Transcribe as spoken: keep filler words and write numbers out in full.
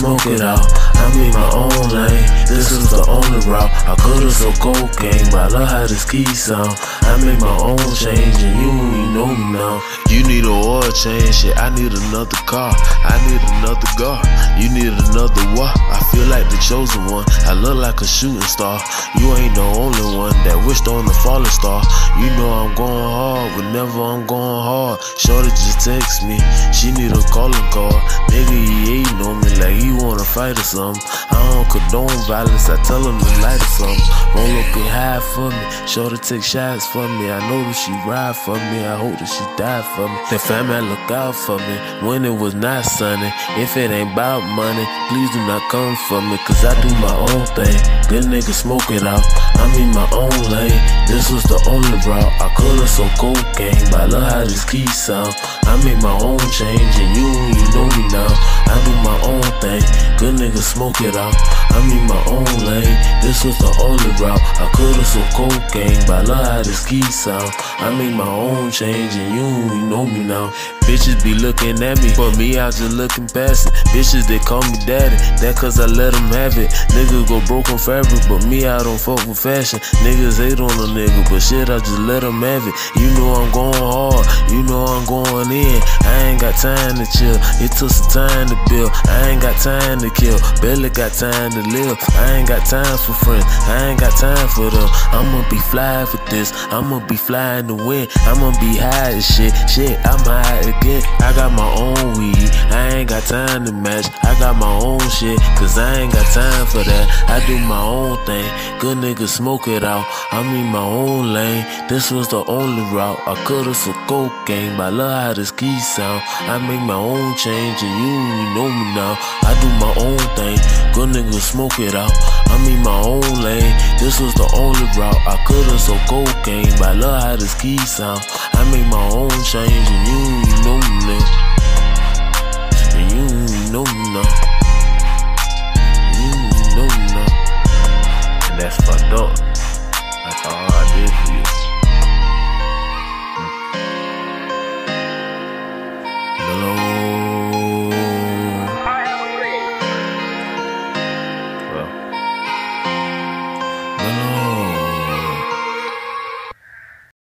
smoke it out. I made my own lane, this was the only route. I could've sold cocaine, but I love how this key sound. I made my own change, and you, you know me now. You need an oil change, shit, I need another car. I need another guard, you need another what? I feel like the chosen one, I look like a shooting star. You ain't the only one that wished on the falling star. You know I'm going hard whenever I'm going hard. Shorty just text me, she need a calling card. Nigga, he hating on me like he wanna fight or something. I don't condone violence, I tell him to light or something. Roll up and hide for me, Shorty take shots for me. I know that she ride for me, I hope that she die for me. The family look out for me when it was not sunny. If it ain't about money, please do not come for me, cause I do my own thing. Good nigga smoke it out, I mean my own lane. This was the only route, I could've sold cocaine, but I love how this key sound. I make my own change, and you, you know me now. I do my own thing, good nigga smoke it out. I mean my own lane, this was the only route. I could've sold cocaine, but I love how this key sound. I make my own change, and you, you know me now. Bitches be looking at me, but me I just looking past it. Bitches they call me daddy, that cause I let them have it. Niggas go broke on fabric, but me I don't fuck with fashion. Niggas hate on a nigga, but shit I just let them have it. You know I'm going hard, you know I'm going in. I ain't got time to chill, it took some time to build. I ain't got time to kill, barely got time to live. I ain't got time for friends, I ain't got time for them. I'ma be fly for this, I'ma be flying to win. I'ma be high as shit, shit I'm high again. I got my own weed, I ain't got time to match. I got my own shit, cause I ain't got time for that. I do my own thing, good nigga smoke it out. I mean my own lane, this was the only route. I could've sold cocaine, but I love how this key sound. I make my own change, and you, you know me now. I do my own thing, good nigga smoke it out. I mean my own lane, this was the only route. I could've sold cocaine, but I love how this key sound. I make my own change, and you, you know me now. And you, you know me now.